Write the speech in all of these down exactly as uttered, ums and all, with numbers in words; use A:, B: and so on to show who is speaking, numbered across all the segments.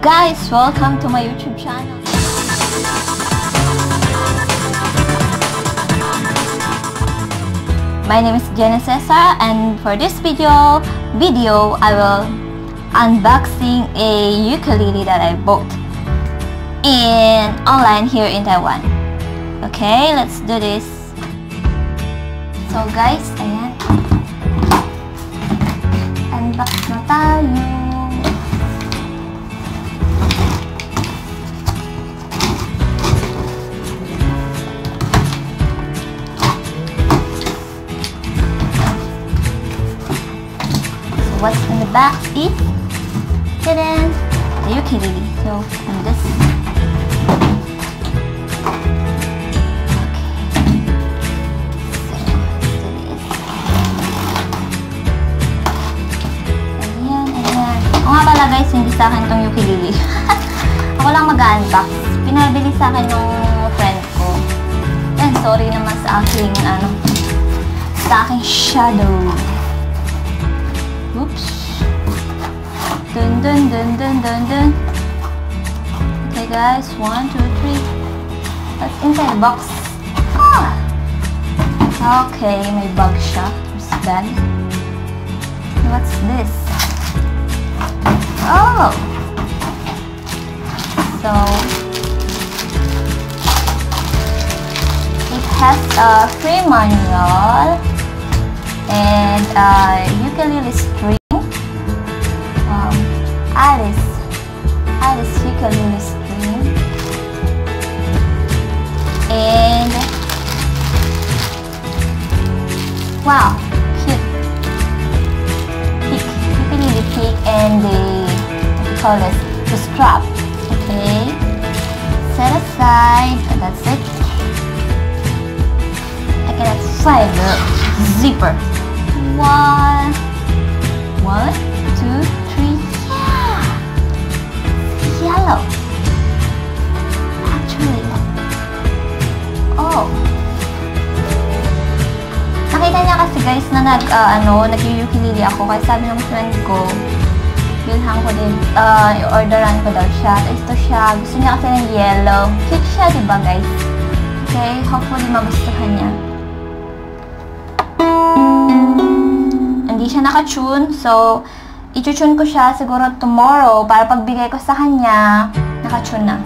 A: guys! Welcome to my YouTube channel. My name is Jenna Cesar, and for this video, video I will unboxing a ukulele that I bought in online here in Taiwan. Okay, let's do this. So guys, ayan. Unbox na tayo. What's in the box is ta-da! The ukulele. So, and this. Okay. So, let's do this. Ayan, ayan. O nga pala guys, hindi sa akin itong ukulele. Ako lang mag-unbox. Pinabili sa akin ng friend ko. And sorry naman sa aking, ano, sa aking shadow. Oops. Dun dun dun dun dun dun. Okay guys, one, two, three. What's inside the box? Ah! Okay, may bag siya. Where's the bag? What's this? Oh! So, it has a free manual and uh, ukulele string, um, Alice, Alice ukulele string, and wow, cute, pick, ukulele pick, and the, what do you call this, the strap. Okay, set aside, and that's it. I cannot find the zipper. One, one, two, three, yeah! Yellow. Actually. Oh. Nakita niya kasi guys na nag, uh, ano, nag-ukulele ako. Kaya sabi ng friend ko, bilhan ko din, uh, i-orderan ko daw siya. Ito siya. Gusto niya kasi ng yellow. Cute siya, diba guys? Okay, hopefully magustuhan niya. Hindi siya naka-tune, so i-tune ko siya siguro tomorrow para pagbigay ko sa kanya, naka-tune na.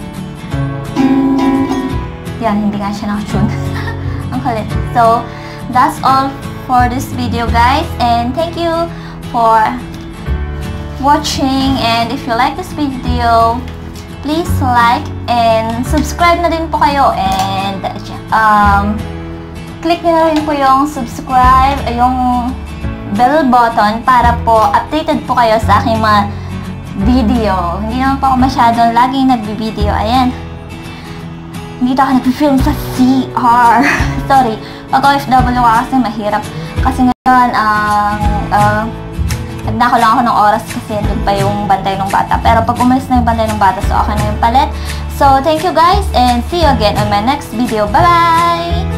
A: Yan, hindi nga siya naka-tune. Ang kulit. So, that's all for this video guys, and thank you for watching, and if you like this video, please like and subscribe na din po kayo, and um, click nyo na rin po yung subscribe, yung bell button para po updated po kayo sa aking mga video. Hindi naman po ako masyadong laging nagbi-video. Ayan. Hindi ako nag-film sa C R. Sorry. Pag O F W ka kasi mahirap. Kasi ngayon, ang uh, nagnako lang ako ng oras kasi doon pa yung bantay ng bata. Pero pag umalis na yung bantay ng bata, so okay na yung palit. So, thank you guys and see you again on my next video. Bye-bye!